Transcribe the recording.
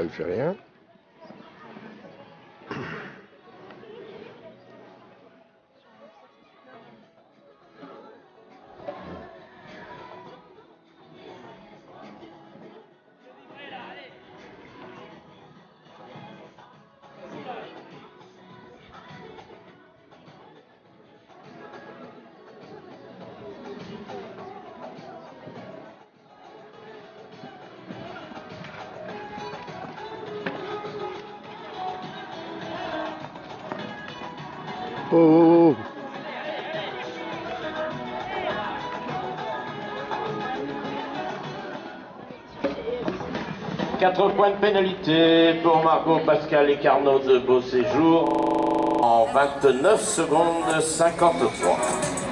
il fait rien. Oh, 4 points de pénalité pour Margaux, Pascal et Quarnaud de Beau Séjour en 29 secondes 53.